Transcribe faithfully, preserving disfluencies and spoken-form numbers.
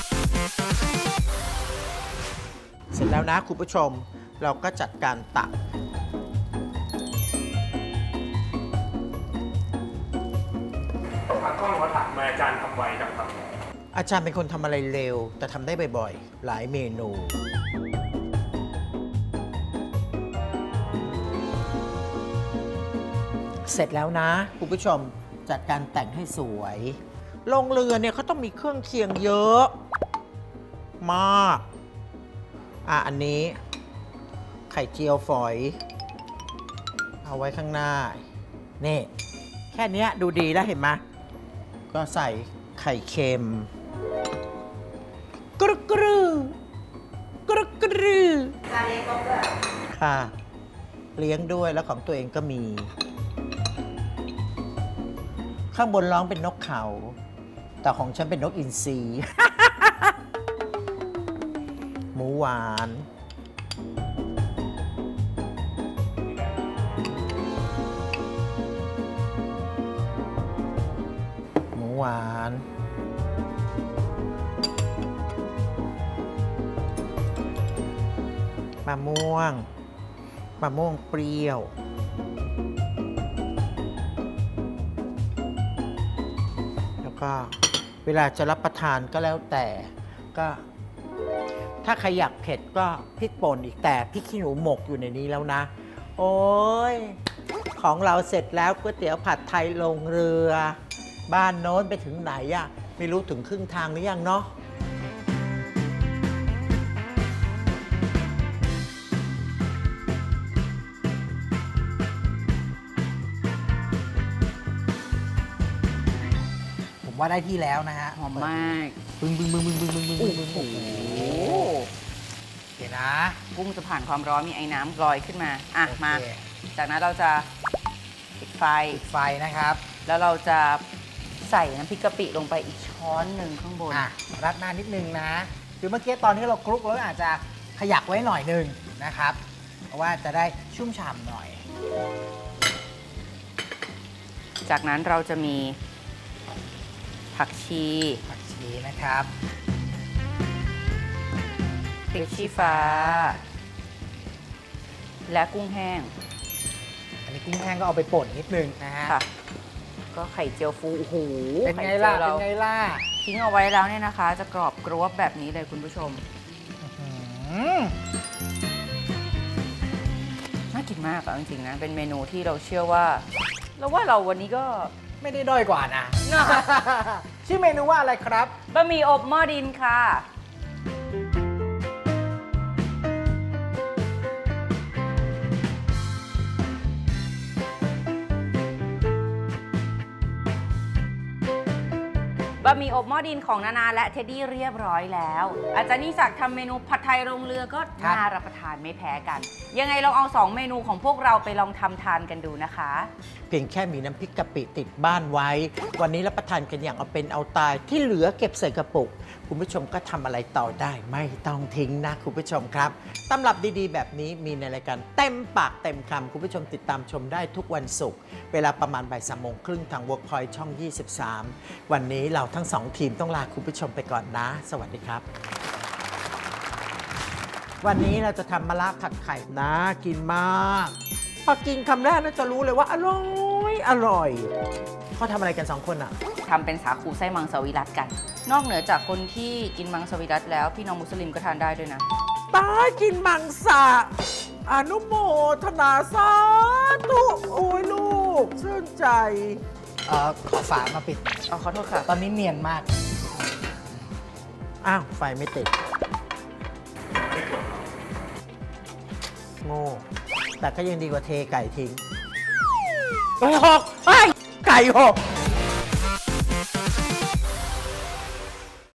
เสร็จแล้วนะคุณผู้ชมเราก็จัดการตักทางกล้องเขาถามมาอาจารย์ทำไวจังครับอาจารย์เป็นคนทำอะไรเร็วแต่ทำได้บ่อยๆหลายเมนูเสร็จแล้วนะคุณผู้ชมจัดการแต่งให้สวยลงเรือเนี่ยเขาต้องมีเครื่องเคียงเยอะมากอ่ะอันนี้ไข่เจียวฝอยเอาไว้ข้างหน้านี่แค่นี้ดูดีแล้วเห็นไหมก็ใส่ไข่เค็มกรึกรึกรึกรึการเลี้ยงก็ด้วยค่ะเลี้ยงด้วยแล้วของตัวเองก็มีข้างบนร้องเป็นนกเขาแต่ของฉันเป็นนกอินทรีหมูหวานหมูหวานมะม่วงมะม่วงเปรี้ยวแล้วก็เวลาจะรับประทานก็แล้วแต่ก็ถ้าใครอยากเผ็ดก็พริกป่นอีกแต่พริกขี้หนูหมกอยู่ในนี้แล้วนะโอ้ยของเราเสร็จแล้วก๋วยเตี๋ยวผัดไทยลงเรือบ้านโน้นไปถึงไหนอะไม่รู้ถึงครึ่งทางหรือยังเนาะผมว่าได้ที่แล้วนะฮะหอมมากบึ้งบึ้งบึ้งบึ้งบึ้งบึ้งบึ้งบึ้งโอ้โหเดี๋ยวนะกุ้งจะผ่านความร้อนมีไอ้น้ำลอยขึ้นมาอ่ะมาจากนั้นเราจะปิดไฟปิดไฟนะครับแล้วเราจะใส่น้ำพริกกะปิลงไปอีกช้อนหนึ่งข้างบนอ่ะรัดหน้านิดนึงนะคือเมื่อกี้ตอนที่เราคลุกเราอาจจะขยักไว้หน่อยนึงนะครับเพราะว่าจะได้ชุ่มฉ่ำหน่อยจากนั้นเราจะมีผักชีผักชีนะครับพริกชี้ฟ้าและกุ้งแห้งอันนี้กุ้งแห้งก็เอาไปป่นนิดนึงนะฮะค่ะก็ไข่เจียวฟูโอ้โหเป็นไงล่ะเป็นไงล่ะทิ้งเอาไว้แล้วเนี่ยนะคะจะกรอบกรวบแบบนี้เลยคุณผู้ชมน่ากินมากอ่ะจริงๆนะเป็นเมนูที่เราเชื่อว่าเราว่าเราวันนี้ก็ไม่ได้ด้อยกว่านะชื่อเมนูว่าอะไรครับบะหมี่อบหม้อดินค่ะบะหมี่อบหม้อดินของนานาและเท็ดดี้เรียบร้อยแล้วอาจารย์นิสักทำเมนูผัดไทยโรงเรือก็น่ารับประทานไม่แพ้กันยังไงเราเอาสองเมนูของพวกเราไปลองทำทานกันดูนะคะเพียงแค่มีน้ำพริกกะปิติดบ้านไว้วันนี้รับประทานกันอย่างเอาเป็นเอาตายที่เหลือเก็บใส่กระปุกคุณผู้ชมก็ทำอะไรต่อได้ไม่ต้องทิ้งนะคุณผู้ชมครับตำรับดีๆแบบนี้มีในรายการเต็มปากเต็มคำคุณผู้ชมติดตามชมได้ทุกวันศุกร์เวลาประมาณบ่ายสามโมงครึ่งทาง Workpoint ช่องยี่สิบสามวันนี้เราทั้งสองทีมต้องลาคุณผู้ชมไปก่อนนะสวัสดีครับวันนี้เราจะทำมะระผัดไข่นะกินมากพอกินคำแรกน่าจะรู้เลยว่าอร่อยอร่อยเขาทำอะไรกันสองคนอ่ะทำเป็นสาคูไส้มังสวิรัติกันนอกเหนือจากคนที่กินมังสวิรัติแล้วพี่น้องมุสลิมก็ทานได้ด้วยนะตากินมังสะอนุโมทนาสาธุโอ้ยลูกชื่นใจเอ่อขอฝามาปิดเอาขอโทษค่ะตอนนี้เนียนมากอ้าวไฟไม่ติดโง่แต่ก็ยังดีกว่าเทไก่ทิ้งโอ้ยหกไก่หก